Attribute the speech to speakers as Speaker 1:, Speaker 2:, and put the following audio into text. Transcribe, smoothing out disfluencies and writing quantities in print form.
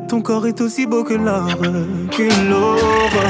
Speaker 1: Ton corps est aussi beau que l'or, que l'or.